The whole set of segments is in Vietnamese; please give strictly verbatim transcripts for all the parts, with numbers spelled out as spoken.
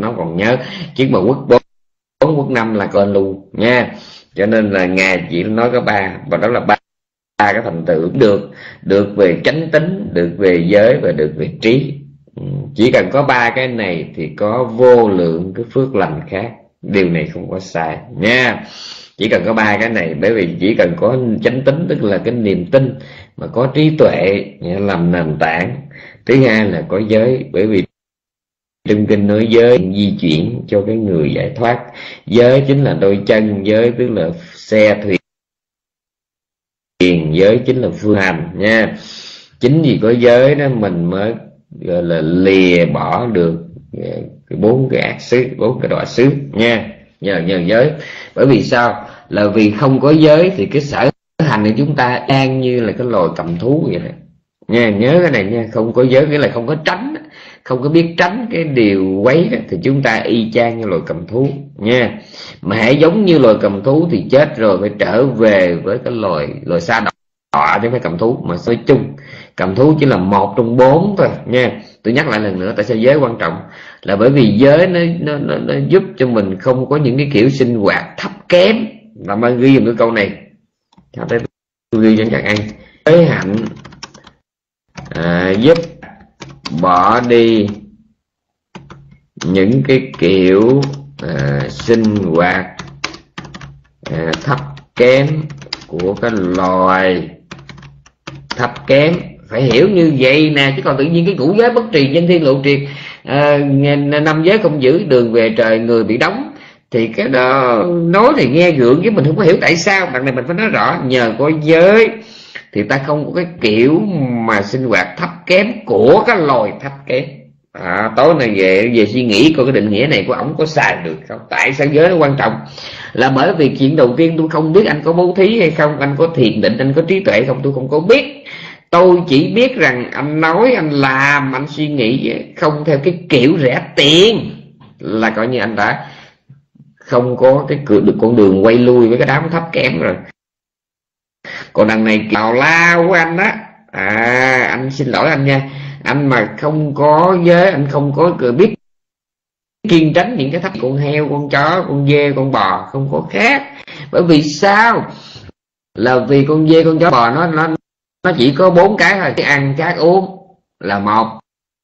nó còn nhớ, chứ mà quốc bốn quốc năm là quên luôn nha. Cho nên là ngài chỉ nói có ba, và đó là ba ba cái thành tựu được, được về chánh tính, được về giới và được về trí. Chỉ cần có ba cái này thì có vô lượng cái phước lành khác, điều này không có sai nha. Chỉ cần có ba cái này, bởi vì chỉ cần có chánh tính tức là cái niềm tin, mà có trí tuệ làm nền tảng. Thứ hai là có giới, bởi vì trong kinh nói giới di chuyển cho cái người giải thoát. Giới chính là đôi chân, giới tức là xe thuyền, giới chính là phương hành nha. Chính vì có giới đó mình mới gọi là lìa bỏ được cái bốn cái ác xứ, bốn cái đọa xứ nha, nhờ nhờ giới. Bởi vì sao? Là vì không có giới thì cái sở hành của chúng ta đang như là cái loài cầm thú vậy đó nha. Nhớ cái này nha, không có giới nghĩa là không có tránh, không có biết tránh cái điều quấy đó, thì chúng ta y chang như loài cầm thú nha. Mà hãy giống như loài cầm thú thì chết rồi phải trở về với cái loài loài sa đọa, chứ không phải cầm thú. Mà nói chung cầm thú chỉ là một trong bốn thôi nha. Tôi nhắc lại lần nữa, tại sao giới quan trọng, là bởi vì giới nó nó nó, nó giúp cho mình không có những cái kiểu sinh hoạt thấp kém. Làm ơn ghi dùm cái câu này, tôi ghi cho các anh. Giới hạnh à, giúp bỏ đi những cái kiểu à, sinh hoạt à, thấp kém của cái loài thấp kém. Phải hiểu như vậy nè, chứ còn tự nhiên cái ngũ giới bất trì nhân thiên lộ triệt, à, năm giới không giữ, đường về trời người bị đóng, thì cái đó nói thì nghe gượng, chứ mình không có hiểu tại sao. Đằng này mình phải nói rõ, nhờ có giới thì ta không có cái kiểu mà sinh hoạt thấp kém của cái loài thấp kém. À, tối nay về về suy nghĩ coi cái định nghĩa này của ổng có xài được không. Tại sao giới nó quan trọng? Là bởi vì chuyện đầu tiên tôi không biết anh có bố thí hay không, anh có thiền định, anh có trí tuệ không, tôi không có biết. Tôi chỉ biết rằng anh nói, anh làm, anh suy nghĩ không theo cái kiểu rẻ tiền, là coi như anh đã không có cái được con đường quay lui với cái đám thấp kém rồi. Còn đằng này tào lao của anh á, à anh xin lỗi anh nha, anh mà không có giới, anh không có biết kiên tránh những cái thấp, con heo, con chó, con dê, con bò không có khác. Bởi vì sao? Là vì con dê, con chó, bò nó nó nó chỉ có bốn cái thôi: cái ăn, cái uống là một,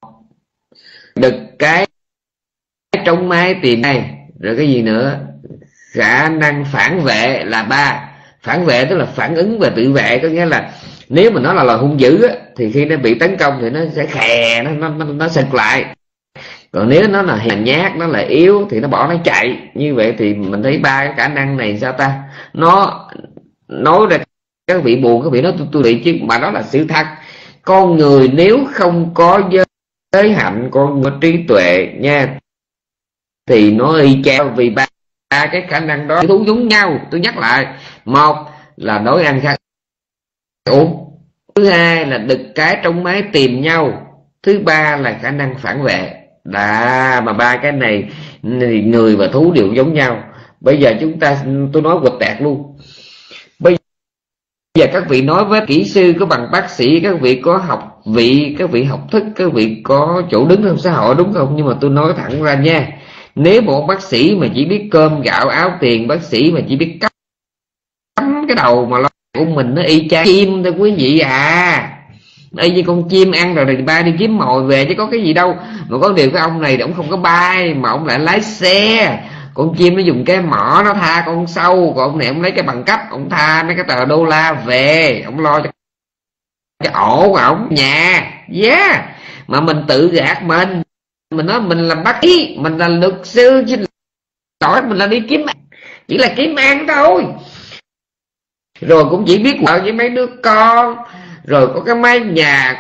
đực cái trong máy tìm này, rồi cái gì nữa, khả năng phản vệ là ba. Phản vệ tức là phản ứng và tự vệ, có nghĩa là nếu mà nó là loài hung dữ á, thì khi nó bị tấn công thì nó sẽ khè, nó nó nó sực lại. Còn nếu nó là hèn nhát, nó là yếu thì nó bỏ nó chạy. Như vậy thì mình thấy ba cái khả năng này sao ta, nó nói ra các vị buồn, các vị nói tôi tôi bị, chứ mà đó là sự thật. Con người nếu không có giới hạnh, con có trí tuệ nha, thì nó y chang, vì ba ba cái khả năng đó thú giống nhau. Tôi nhắc lại, một là đói ăn khác uống, thứ hai là đực cái trong máy tìm nhau, thứ ba là khả năng phản vệ. Đã mà ba cái này thì người và thú đều giống nhau. Bây giờ chúng ta, tôi nói quịch tẹt luôn, bây giờ các vị nói với kỹ sư có bằng bác sĩ, các vị có học vị, các vị học thức, các vị có chỗ đứng trong xã hội, đúng không? Nhưng mà tôi nói thẳng ra nha, nếu một bác sĩ mà chỉ biết cơm gạo áo tiền, bác sĩ mà chỉ biết cắm cái đầu mà lo của mình, nó y chang chim thôi quý vị à. Y như con chim ăn rồi thì bay đi kiếm mồi về, chứ có cái gì đâu. Mà có điều cái ông này ông không có bay, mà ông lại lái xe. Con chim nó dùng cái mỏ nó tha con sâu, còn ông này ông lấy cái bằng cấp, ông tha mấy cái tờ đô la về, ông lo cho cái ổ của ông nhà. Yeah. Mà mình tự gạt mình, mình nói mình là bác sĩ, mình là luật sư, chứ lỗi mình là đi kiếm ăn, chỉ là kiếm ăn thôi. Rồi cũng chỉ biết vợ với mấy đứa con, rồi có cái mái nhà,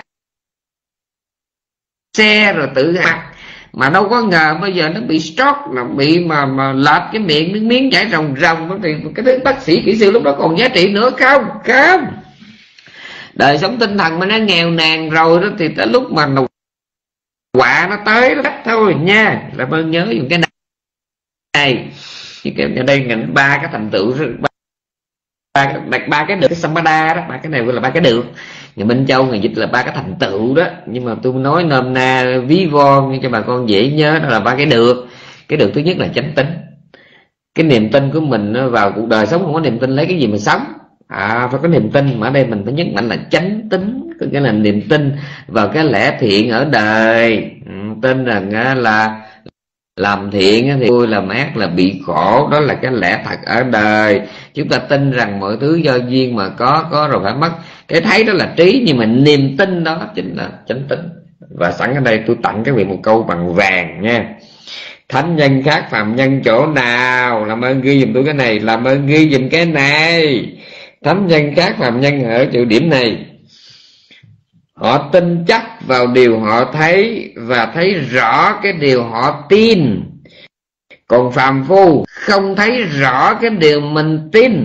xe, rồi tự mặc. Mà đâu có ngờ bây giờ nó bị stroke, nó bị mà mà lệch cái miệng, nước miếng chảy ròng ròng, thì cái thứ bác sĩ kỹ sư lúc đó còn giá trị nữa không? Không. Đời sống tinh thần mà nó nghèo nàn rồi đó, thì tới lúc mà quạ nó tới nó đắt thôi nha. Là ơn nhớ dùng cái này. Cái ở đây ngành ba cái thành tựu, ba cái ba cái được, cái sampada đó, ba cái này gọi là ba cái được. Người Minh Châu người dịch là ba cái thành tựu đó, nhưng mà tôi nói nôm na ví von cho bà con dễ nhớ, đó là ba cái được. Cái được thứ nhất là chánh tín. Cái niềm tin của mình vào cuộc đời sống, không có niềm tin lấy cái gì mà sống. À, phải có niềm tin, mà ở đây mình phải nhấn mạnh là chánh tín, có nghĩa là niềm tin vào cái lẽ thiện ở đời. Ừ, tin rằng là làm thiện thì vui, làm ác là bị khổ, đó là cái lẽ thật ở đời. Chúng ta tin rằng mọi thứ do duyên mà có, có rồi phải mất. Cái thấy đó là trí, nhưng mà niềm tin đó chính là chánh tín. Và sẵn ở đây tôi tặng các vị một câu bằng vàng nha. Thánh nhân khác phàm nhân chỗ nào? Làm ơn ghi giùm tôi cái này, làm ơn ghi giùm cái này. Thánh nhân khác phàm nhân ở chỗ điểm này: họ tin chắc vào điều họ thấy và thấy rõ cái điều họ tin. Còn phàm phu không thấy rõ cái điều mình tin,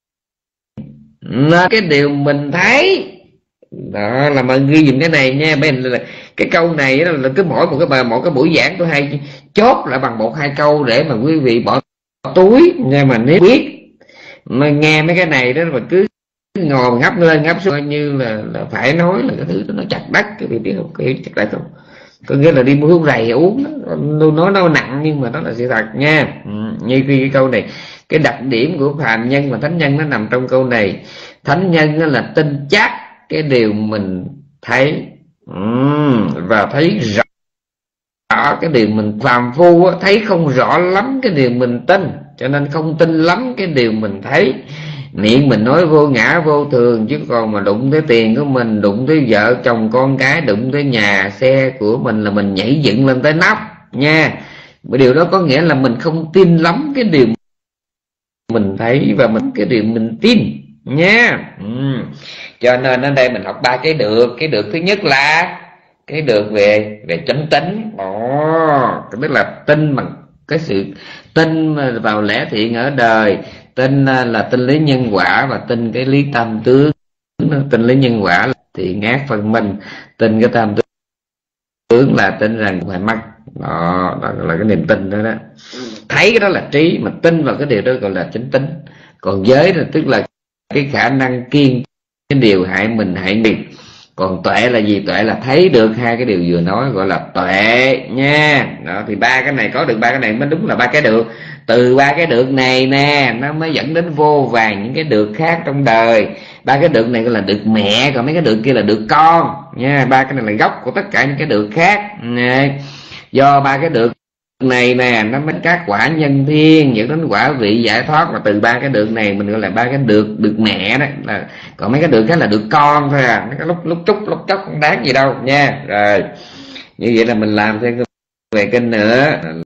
nên cái điều mình thấy. Đó, là mà ghi dùm cái này nha. Bên là cái câu này là, là cứ mỗi một cái bài, một cái buổi giảng tôi hay chốt lại bằng một hai câu để mà quý vị bỏ túi nha. Mà nếu biết mà nghe mấy cái này đó mà cứ ngồi mà ngắp lên ngắp xuống như là, là phải nói là cái thứ đó nó chặt đất, cái vị biết không? Cái chặt đất không? Có nghĩa là đi mua thuốc rầy uống đó. Tôi nói nó nặng nhưng mà nó là sự thật nha. Ừ, như khi cái câu này, cái đặc điểm của phàm nhân và thánh nhân nó nằm trong câu này. Thánh nhân nó là tin chắc cái điều mình thấy, ừ, và thấy rõ cái điều mình. Phàm phu thấy không rõ lắm cái điều mình tin, cho nên không tin lắm cái điều mình thấy. Miệng mình nói vô ngã vô thường, chứ còn mà đụng tới tiền của mình, đụng tới vợ chồng con cái, đụng tới nhà xe của mình là mình nhảy dựng lên tới nóc nha. Bởi điều đó có nghĩa là mình không tin lắm cái điều mình thấy và mình cái điều mình tin nha. Ừ. Cho nên ở đây mình học ba cái được. Cái được thứ nhất là cái được về về chánh tín. Ồ, tức là tin bằng cái sự tin vào lẽ thiện ở đời, tin là tin lý nhân quả và tin cái lý tam tướng. Tin lý nhân quả là thiện ác phân minh, tin cái tam tướng là tin rằng phải mất. Đó, đó là cái niềm tin đó đó. Thấy cái đó là trí, mà tin vào cái điều đó gọi là chánh tín. Còn giới là tức là cái khả năng kiêng cái điều hại mình hại mình. Còn tuệ là gì? Tuệ là thấy được hai cái điều vừa nói, gọi là tuệ nha. Đó, thì ba cái này, có được ba cái này mới đúng là ba cái được. Từ ba cái được này nè nó mới dẫn đến vô vàn những cái được khác trong đời. Ba cái được này gọi là được mẹ, còn mấy cái được kia là được con nha. Ba cái này là gốc của tất cả những cái được khác. Do ba cái được này nè nó mới các quả nhân thiên dẫn đến quả vị giải thoát. Mà từ ba cái được này mình gọi là ba cái được được mẹ đó. Là còn mấy cái được khác là được con thôi à. Mấy cái lúc lúc chút lúc chốc không đáng gì đâu nha. Rồi như vậy là mình làm thêm về kinh nữa.